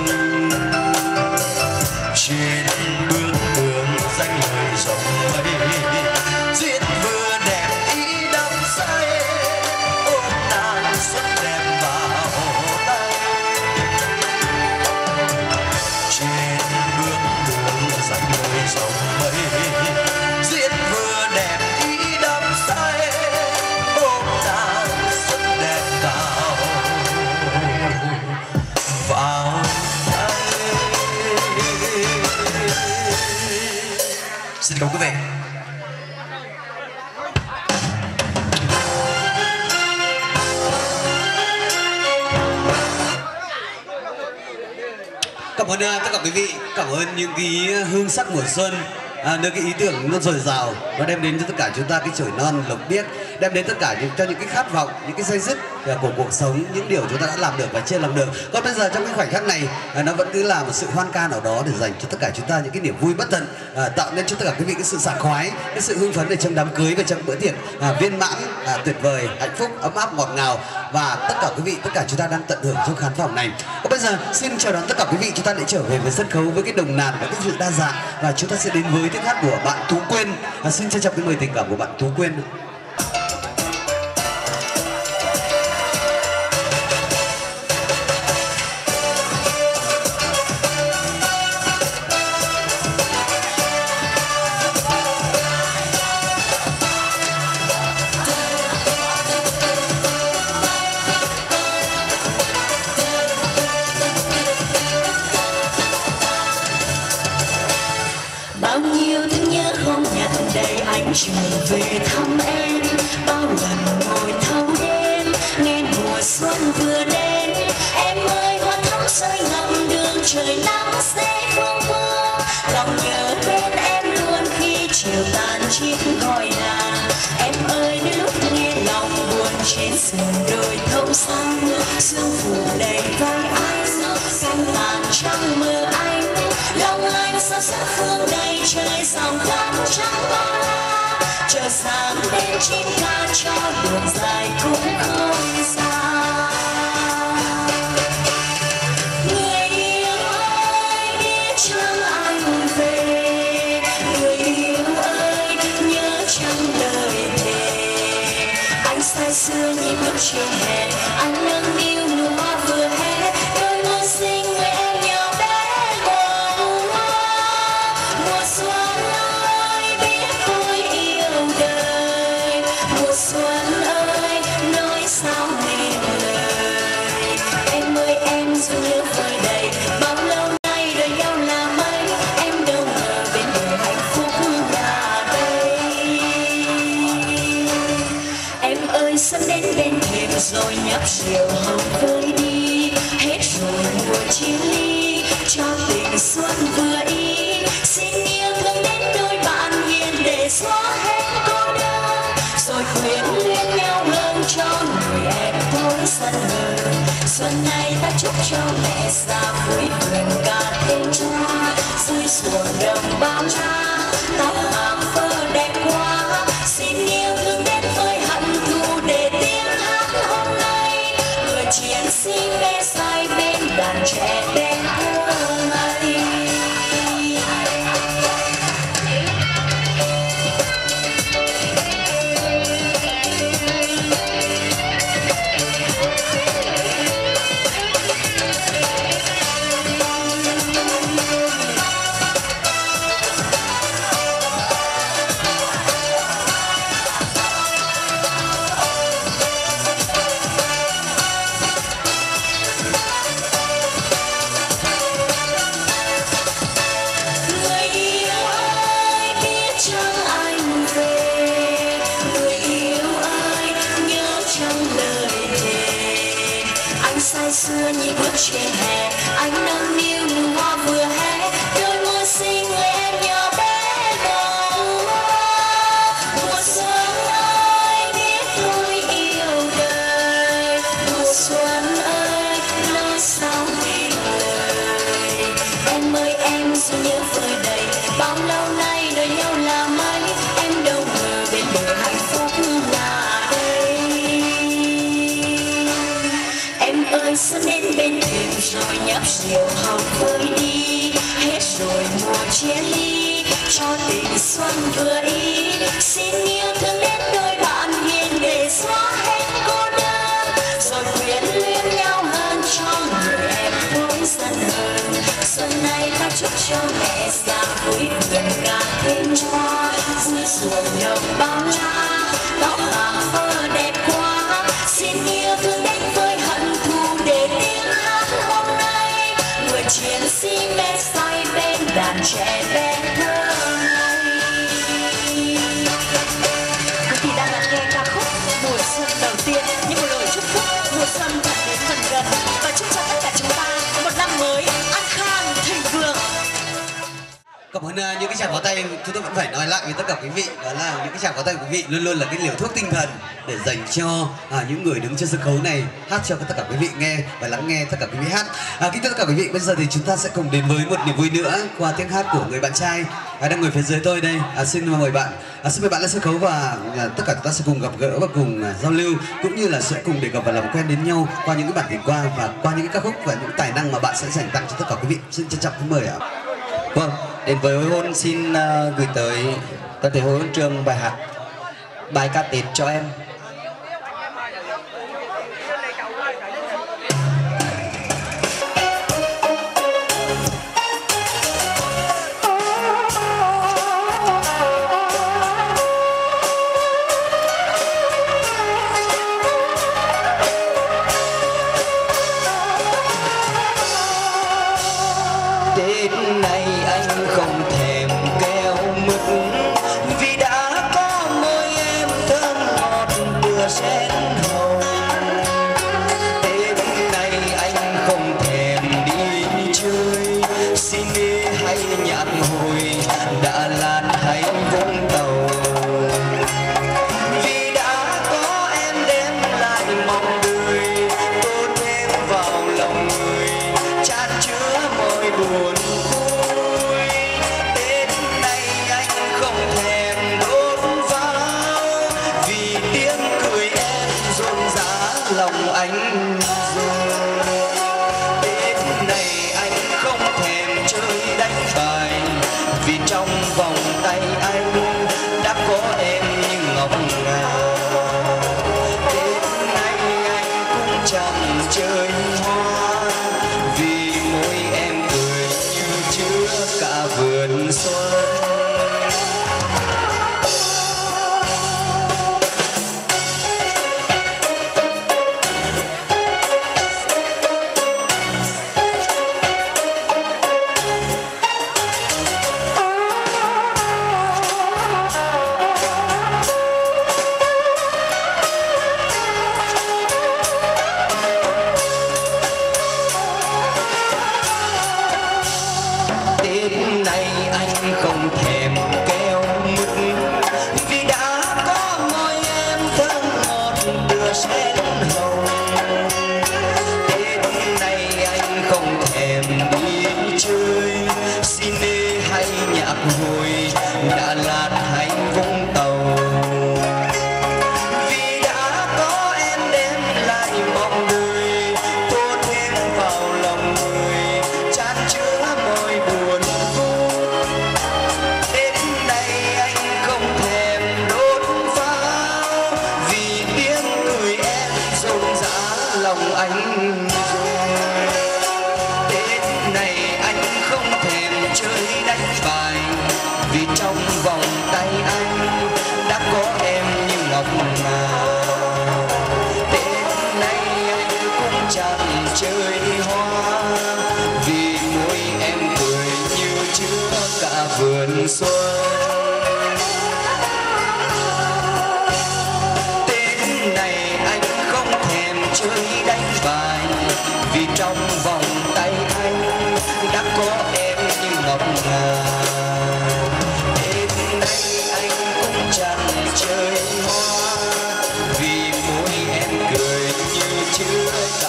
Trên bước đường danh lời rộng mây, duyên vừa đẹp ý đắm say, ôm nàng xuân đẹp vào tay. Trên bước đường danh lời rộng mây, duyên vừa đẹp ý đắm say, ôm nàng xuân đẹp vào tay. Xin cảm ơn quý vị. Cảm ơn tất cả quý vị, cảm ơn những cái hương sắc mùa xuân, những cái ý tưởng nó dồi dào, nó đem đến cho tất cả chúng ta cái chổi non lộc biếc, đem đến tất cả cho những cái khát vọng, những cái day dứt của cuộc sống, những điều chúng ta đã làm được và chưa làm được. Còn bây giờ trong cái khoảnh khắc này, nó vẫn cứ là một sự hoan ca nào đó để dành cho tất cả chúng ta những cái niềm vui bất tận, tạo nên cho tất cả quý vị cái sự sảng khoái, cái sự hưng phấn để trong đám cưới và trong bữa tiệc viên mãn, tuyệt vời, hạnh phúc, ấm áp, ngọt ngào, và tất cả quý vị, tất cả chúng ta đang tận hưởng trong khán phòng này. Còn bây giờ xin chào đón tất cả quý vị, chúng ta lại trở về với sân khấu với cái đồng nàn và cái sự đa dạng, và chúng ta sẽ đến với tiếng hát của bạn Tú Quyên. Xin trân trọng kính mời tình cảm của bạn Tú Quyên. Bao nhiêu thương nhớ không nhận đầy anh trở về thăm em, bao lần ngồi thâu đêm nghe mùa xuân vừa đến. Em ơi hoa thắm rơi ngập đường trời nắng sẽ vương vương, lòng nhớ bên em luôn khi chiều tàn chiếc gọi là. Em ơi đến lúc nghe lòng buồn trên sườn đồi thâu xanh, sương phủ đầy vai anh, cánh tàn trăng mơ anh, lòng anh sao sắc phương đầy trời dòng cát trắng bao. chờ sáng đến chim ca cho đường dài cũng không xa. Người yêu ơi biết chăng ai về, người yêu ơi nhớ chăng lời thề. Anh say sưa nhìn bước trên hè, anh nâng niu nụ hoa vừa hé, đôi môi xinh người em nhỏ bé bồng hoa. Mùa xuân ơi biết tôi yêu đời, mùa xuân ơi nói sao nên lời. Em ơi em dường như vơi đầy, bao lâu nay đợi nhau là mấy, em đâu ngờ bên bờ hạnh phúc là đây. Em ơi sắp đến bên thềm rồi nhấp rượu hồng vơi đi, hết rồi mùa chia ly cho tình xuân vừa ý. Xin yêu thương đến đôi bạn hiền để xóa hết cô đơn, rồi quyến luyến nhau hơn cho người em thôi sân hờn. Xuân này ta chúc cho mẹ già vui vườn cả thêm hoa, dưới xuồng đồng bao la tóc hàng phơ đẹp quá. Xin yêu thương đến với hận thù để tiếng hát hôm nay, người chiến sĩ mê say bên đàn trẻ bên thơ ngây. Say xưa nhìn bước trên hè, anh nâng niu nụ hoa vừa hé, đôi môi xinh người em nhỏ bé bồng hoa. Mùa xuân ơi biết tôi yêu đời, mùa xuân ơi nói sao nên lời. Em ơi em dường như vơi đầy, bao lâu nay đợi nhau là mấy, em đâu ngờ bên bờ hạnh phúc là đây. Em ơi sắp đến bên thềm rồi nhấp rượu hồng vơi đi, hết rồi mùa chia ly cho tình xuân vừa ý. Xin yêu thương đến đôi bạn hiền để xóa hết cô đơn, rồi quyến luyến nhau hơn cho người em thôi sân hờn. Xuân này ta chúc cho mẹ già vui vườn cả thêm hoa, dưới xuồng đồng bao la tóc hàng phơ đẹp quá. Xin yêu thương đến với hận thù để tiếng hát hôm nay, người chiến sĩ mê say bên đàn trẻ bên thơ ngây. Quý vị đang lắng nghe ca khúc Mùa xuân đầu tiên, những một lời chúc phúc mùa xuân thật đến gần gần, và chúc cho tất cả chúng ta một năm mới an khang thịnh vượng. Cảm ơn những cái tràng pháo tay, chúng tôi vẫn phải nói lại với tất cả quý vị, đó là những cái tràng pháo tay của quý vị luôn luôn là cái liều thuốc tinh thần để dành cho những người đứng trên sân khấu này, hát cho tất cả quý vị nghe và lắng nghe tất cả quý vị hát. Kính thưa tất cả quý vị, bây giờ thì chúng ta sẽ cùng đến với một niềm vui nữa qua tiếng hát của người bạn trai đang ngồi phía dưới tôi đây. Xin mời bạn, xin mời bạn lên sân khấu và tất cả chúng ta sẽ cùng gặp gỡ và cùng giao lưu, cũng như là sẽ cùng đề cập và làm quen đến nhau qua những cái bản tình qua và qua những cái ca khúc và những tài năng mà bạn sẽ dành tặng cho tất cả quý vị. Xin trân trọng kính mời ạ. Vâng, đến với hồi hôn xin gửi tới toàn thể hồi hôn trường bài hát bài ca Tết cho em. Tết này anh không thèm keo mứt, vì đã có môi em thơm ngọt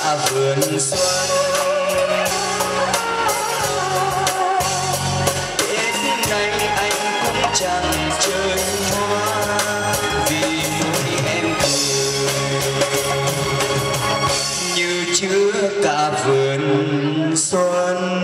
cả vườn xuân. Tết nay anh cũng chẳng chơi hoa vì mỗi em cười như chứa cả vườn xuân.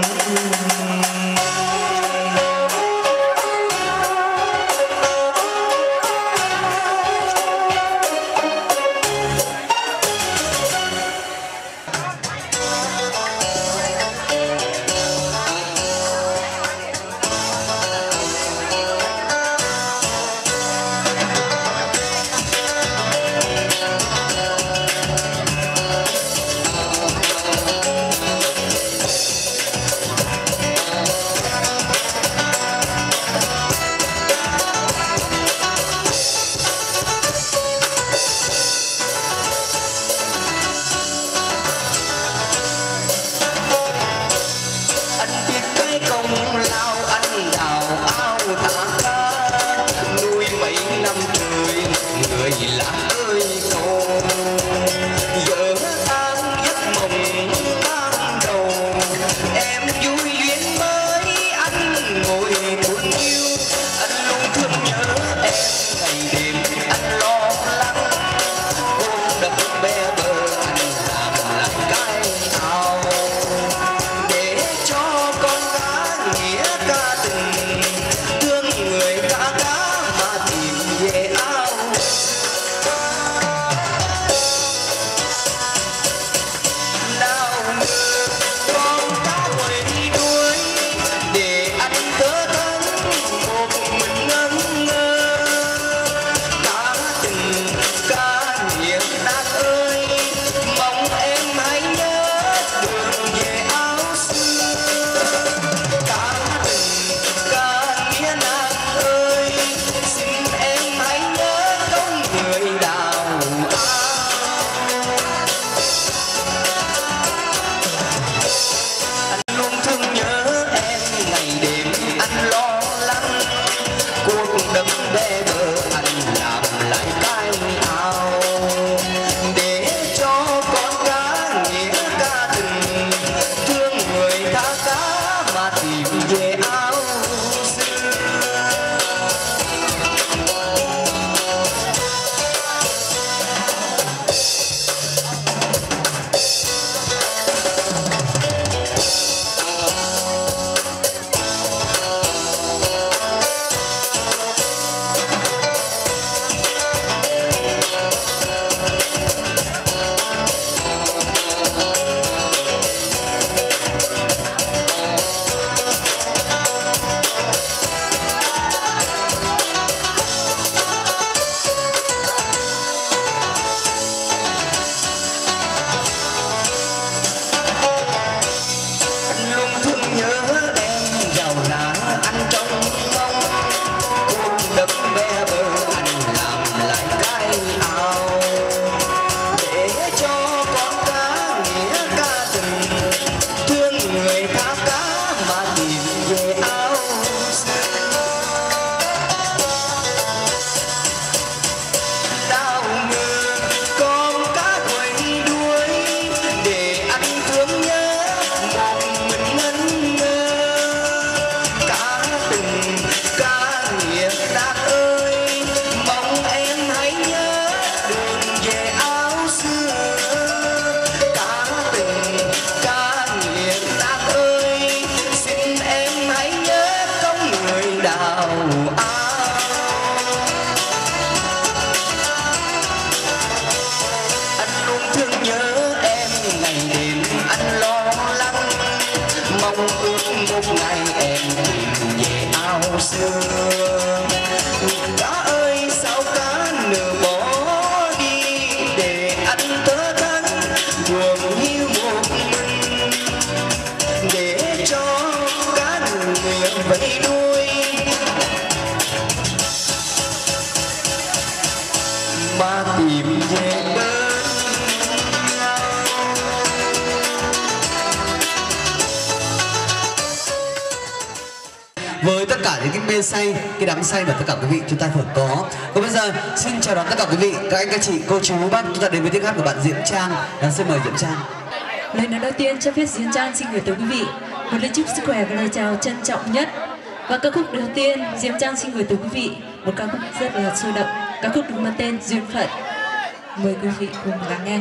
Với tất cả những cái mê say, cái đắm say mà tất cả quý vị chúng ta vừa có. Còn bây giờ xin chào đón tất cả quý vị, các anh, các chị, cô chú, bác, chúng ta đến với tiếng hát của bạn Diễm Trang. Xin mời Diễm Trang. Lời nói đầu tiên cho phép Diên Trang xin gửi tới quý vị một lời chúc sức khỏe và lời chào trân trọng nhất. Và ca khúc đầu tiên Diên Trang xin gửi tới quý vị một ca khúc rất là sôi động, ca khúc được mang tên Duyên Phận. Mời quý vị cùng lắng nghe.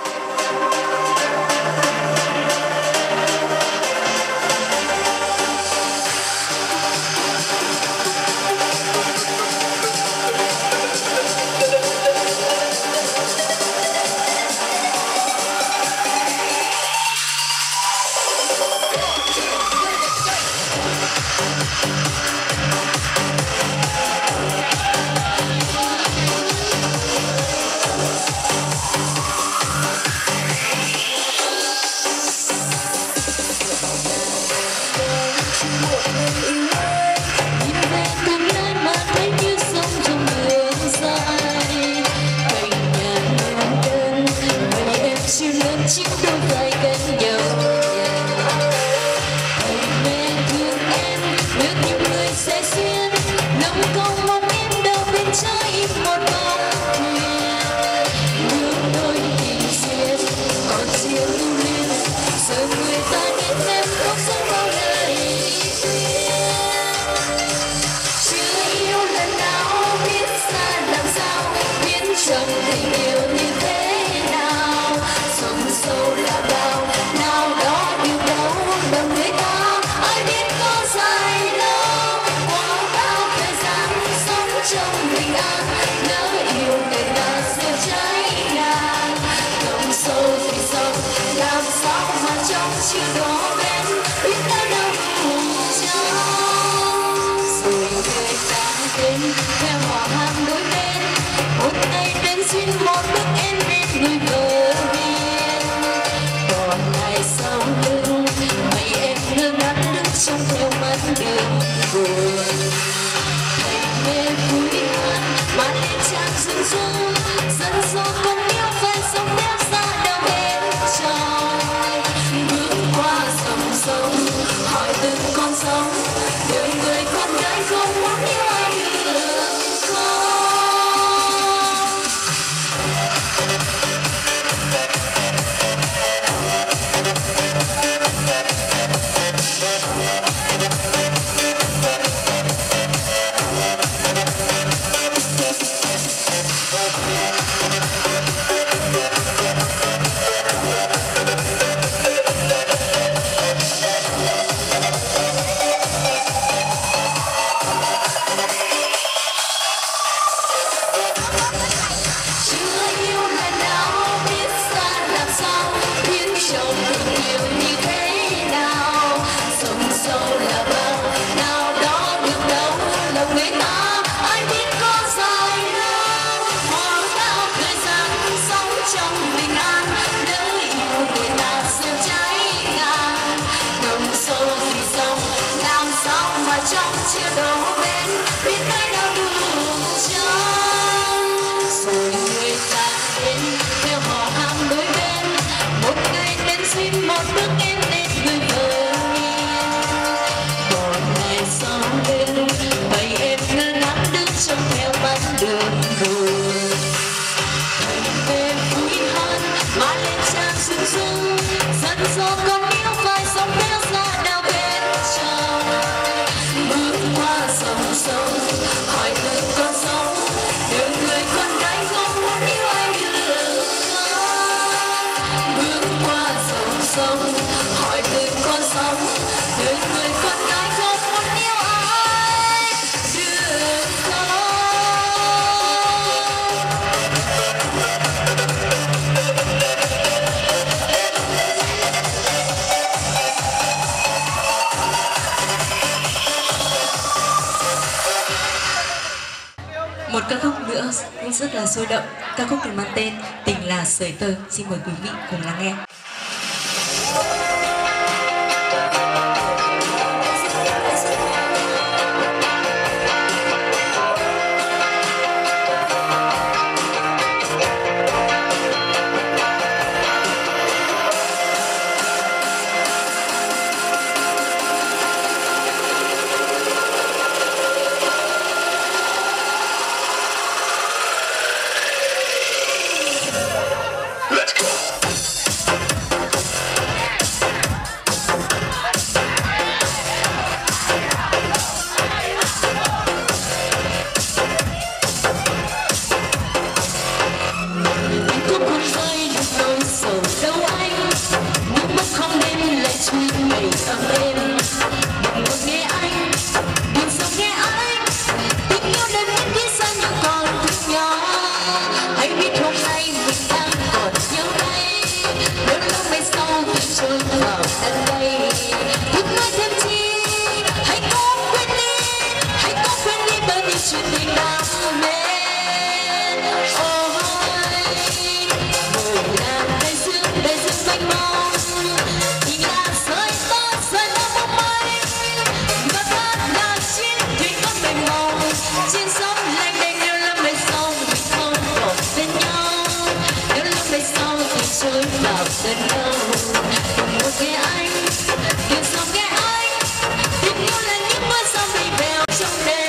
Một ca khúc nữa cũng rất là sôi động, ca khúc được mang tên Tình Là Sợi Tơ. Xin mời quý vị cùng lắng nghe. Let's go. gần nhau. Đừng một nghe anh, đừng sao nghe anh, tình yêu là những mưa sao bay bèo trong đêm.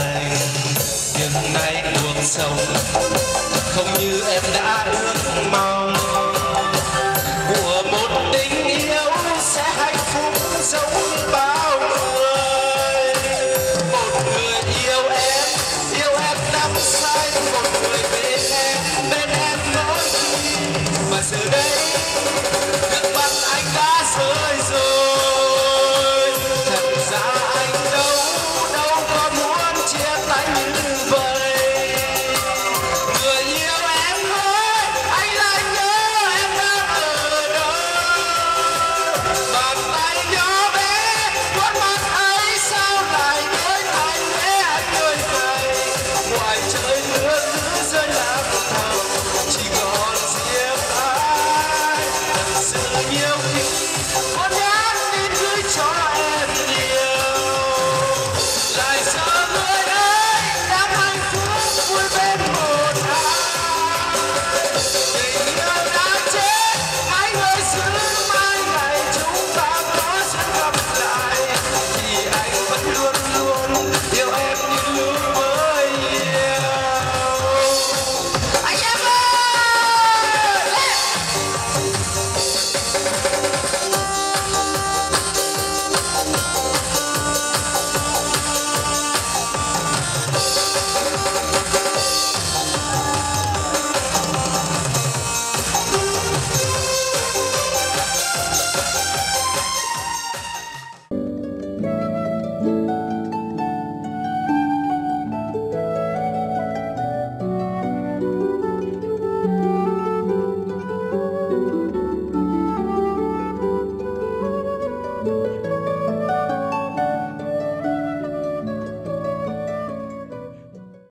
Không như em đã ước mong.